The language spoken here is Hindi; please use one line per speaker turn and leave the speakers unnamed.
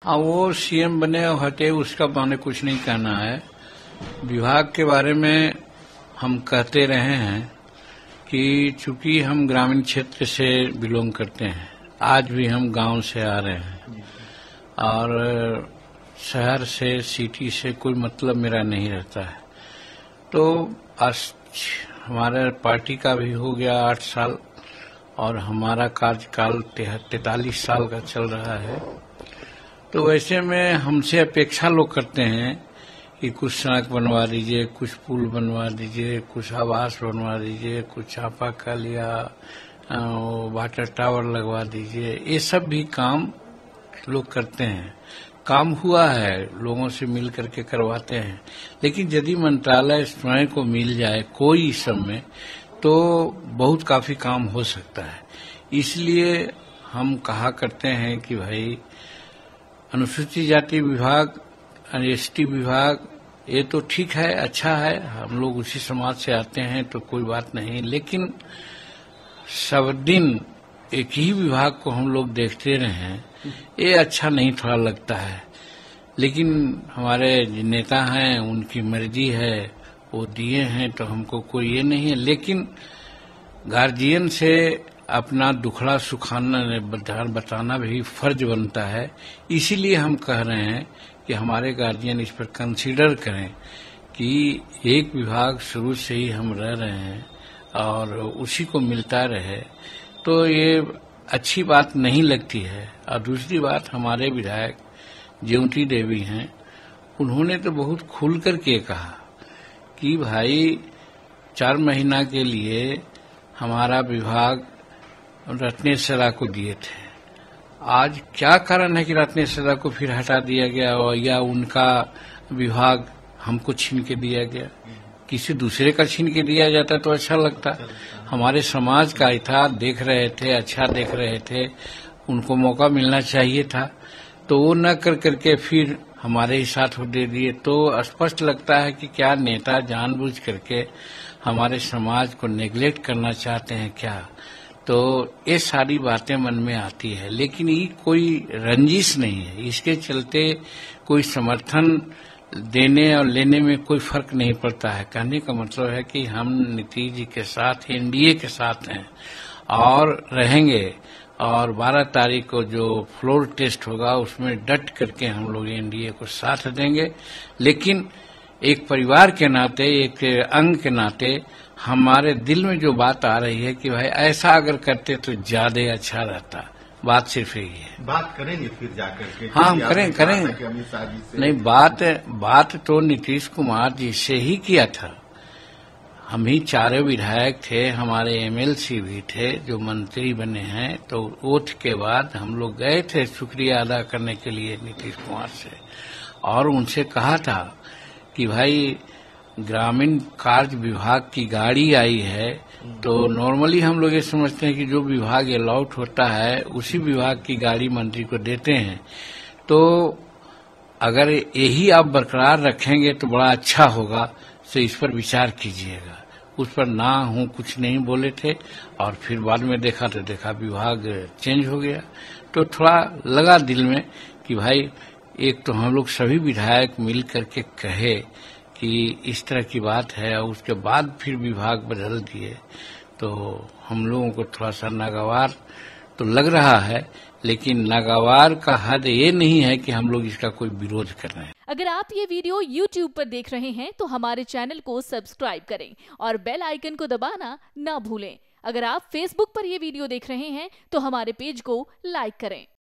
हाँ, वो सीएम बने और हटे उसका मैंने कुछ नहीं कहना है। विभाग के बारे में हम कहते रहे हैं कि चूंकि हम ग्रामीण क्षेत्र से बिलोंग करते हैं, आज भी हम गांव से आ रहे हैं और शहर से सिटी से कोई मतलब मेरा नहीं रहता है। तो आज हमारे पार्टी का भी हो गया 8 साल और हमारा कार्यकाल 43 साल का चल रहा है। तो वैसे में हमसे अपेक्षा लोग करते हैं कि कुछ सड़क बनवा दीजिए, कुछ पुल बनवा दीजिए, कुछ आवास बनवा दीजिए, कुछ चापाकल या वाटर टावर लगवा दीजिए। ये सब भी काम लोग करते हैं। काम हुआ है, लोगों से मिल करके करवाते हैं, लेकिन यदि मंत्रालय स्वयं को मिल जाए कोई सब में तो बहुत काफी काम हो सकता है। इसलिए हम कहा करते हैं कि भाई अनुसूचित जाति विभाग, एसटी विभाग, ये तो ठीक है, अच्छा है, हम लोग उसी समाज से आते हैं तो कोई बात नहीं, लेकिन सब दिन एक ही विभाग को हम लोग देखते रहे हैं, ये अच्छा नहीं थोड़ा लगता है। लेकिन हमारे नेता हैं, उनकी मर्जी है, वो दिए हैं तो हमको कोई ये नहीं है। लेकिन गार्जियन से अपना दुखड़ा सुखाना बताना भी फर्ज बनता है। इसीलिए हम कह रहे हैं कि हमारे गार्जियन इस पर कंसीडर करें कि एक विभाग शुरू से ही हम रह रहे हैं और उसी को मिलता रहे, तो ये अच्छी बात नहीं लगती है। और दूसरी बात, हमारे विधायक ज्योति देवी हैं, उन्होंने तो बहुत खुल करके कहा कि भाई 4 महीना के लिए हमारा विभाग रत्नेश सदा को दिए थे। आज क्या कारण है कि रत्नेश सदा को फिर हटा दिया गया या उनका विभाग हमको छीन के दिया गया? किसी दूसरे का छीन के दिया जाता तो अच्छा लगता। हमारे समाज का ही था, देख रहे थे, अच्छा देख रहे थे, उनको मौका मिलना चाहिए था, तो वो न कर करके फिर हमारे ही साथ दे दिए। तो स्पष्ट लगता है कि क्या नेता जानबूझ करके हमारे समाज को नेग्लेक्ट करना चाहते हैं क्या? तो ये सारी बातें मन में आती है, लेकिन ये कोई रंजिश नहीं है। इसके चलते कोई समर्थन देने और लेने में कोई फर्क नहीं पड़ता है। कहने का मतलब है कि हम नीतीश जी के साथ, एनडीए के साथ हैं और रहेंगे, और 12 तारीख को जो फ्लोर टेस्ट होगा उसमें डट करके हम लोग एनडीए को साथ देंगे। लेकिन एक परिवार के नाते, एक अंग के नाते हमारे दिल में जो बात आ रही है कि भाई ऐसा अगर करते तो ज्यादा अच्छा रहता। बात सिर्फ यही है।
बात करेंगे फिर जाकर के?
हाँ, हम करेंगे। नहीं, बात तो नीतीश कुमार जी से ही किया था। हम ही 4 विधायक थे, हमारे एमएलसी भी थे जो मंत्री बने हैं। तो ओथ के बाद हम लोग गए थे शुक्रिया अदा करने के लिए नीतीश कुमार से, और उनसे कहा था कि भाई ग्रामीण कार्य विभाग की गाड़ी आई है, तो नॉर्मली हम लोग ये समझते हैं कि जो विभाग अलॉट होता है उसी विभाग की गाड़ी मंत्री को देते हैं। तो अगर यही आप बरकरार रखेंगे तो बड़ा अच्छा होगा, तो इस पर विचार कीजिएगा। उस पर ना हूं कुछ नहीं बोले थे, और फिर बाद में देखा विभाग चेंज हो गया। तो थोड़ा लगा दिल में कि भाई एक तो हम लोग सभी विधायक मिल करके कहे कि इस तरह की बात है, और उसके बाद फिर विभाग बदल दिए, तो हम लोगों को थोड़ा सा नागवार तो लग रहा है। लेकिन नागवार का हद ये नहीं है कि हम लोग इसका कोई विरोध कर रहे हैं।
अगर आप ये वीडियो YouTube पर देख रहे हैं तो हमारे चैनल को सब्सक्राइब करें और बेल आइकन को दबाना ना भूलें। अगर आप Facebook पर ये वीडियो देख रहे हैं तो हमारे पेज को लाइक करें।